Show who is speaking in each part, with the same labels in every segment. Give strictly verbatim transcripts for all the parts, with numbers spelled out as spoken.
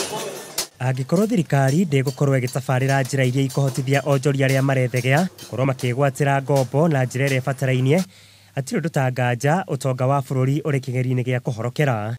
Speaker 1: Angikorwo thirikari ndĩgũkorwo ĩgĩtabarĩra njĩra iria ikohotithia onjoria arĩa marethegea korwo makĩgwatĩra ngombo na njĩra ĩrĩa ĩbatarainie, hatirĩ ũndũ ta nganja ũtonga wa bũrũri ũrĩ kĩgeri-inĩ gĩa kũhorokera.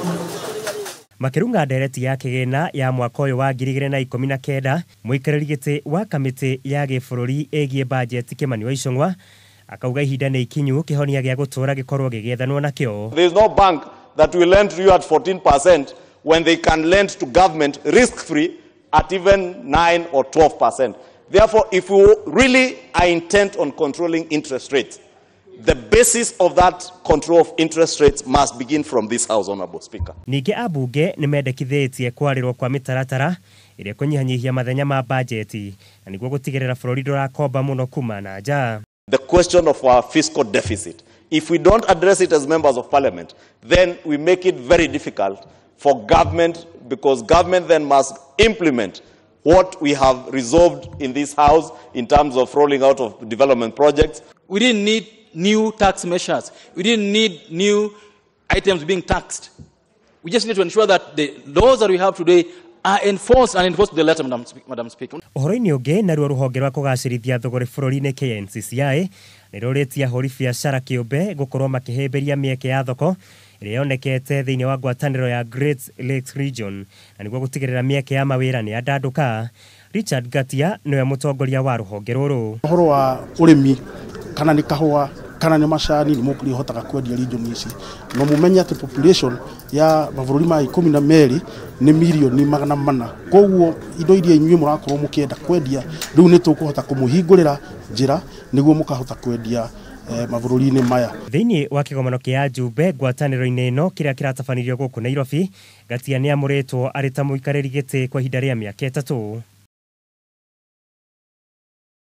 Speaker 1: Makĩrunga ndereti ya kĩgĩna ya mwaka ũyũ wa ngiri igĩrĩ na ikũmi na kenda, mũikarĩri gĩtĩ wa kamĩtĩ ya gĩbũrũri ĩgiĩ bajeti Kimani wa Ichung'wa akauga ihinda nĩ ikinyu kĩhonia gĩa gũtũũra gĩkorwo gĩgĩethanwo nakĩo.
Speaker 2: There is no bank that will lend to you at fourteen percent when they can lend to government risk-free at even nine or twelve percent. Therefore, if we really are intent on controlling interest rates, the basis of that control of interest rates must begin from this House, Honorable Speaker.
Speaker 1: Ningĩ ambunge nĩ mendekithĩtie kwarĩrwo kwa mĩtaratara ĩrĩa kũnyihanyihia mathenya ma bajeti na nĩguo gũtigĩrĩra bũrũri ndũrakomba mũno kuma na nja.
Speaker 2: The question of our fiscal deficit, if we don't address it as members of parliament, then we make it very difficult for government, because government then must implement what we have resolved in this House in terms of rolling out of development projects.
Speaker 3: We didn't need new tax measures. We didn't need new items being taxed. We just need to ensure that the laws that we have today are enforced and enforced to the letter, Madam, Madam Speaker.
Speaker 1: Ũhoro-inĩ ũngĩ, naruo rũhonge rwa kũgacĩrithia thogora bũrũri-inĩ K N C C I nĩrũrĩtie ahũri biacara kĩũmbe gũkorwo makĩhĩmbĩria mĩeke ya thoko ĩrĩa yonekete thĩinĩ wa ngwatanĩro ya Great Lakes Region na nĩguo gũtigĩrĩra mĩeke ya mawĩra nĩ yandandũka. Richard Gatia nĩwe mũtongoria wa rũhonge rũrũ.
Speaker 4: Ũhoro wa ũrĩmi kana nĩ kahũa kana nĩ macani nĩ mũkũrĩhotaga kwendia region ici, no mũmenye atĩ population ya mabũrũri ma ikũmi na merĩ nĩ milioni magana mana. Koguo indo iria inyuĩ mũrakorwo mũkĩenda kwendia rĩu nĩ tũkũhota kũmũhingũrĩra njĩra nĩguo mũkahota kwendia mabũrũri-inĩ maya.
Speaker 1: Thĩinĩ wa kĩgomano kĩa Njumbe ngwatanĩro-inĩ ĩno kĩrĩa kĩratabanirio gũkũ Nairobi, Gatia nĩ amũrĩtwo arĩ ta mũikarĩri gĩtĩ kwa ihinda rĩa mĩaka ĩtatũ.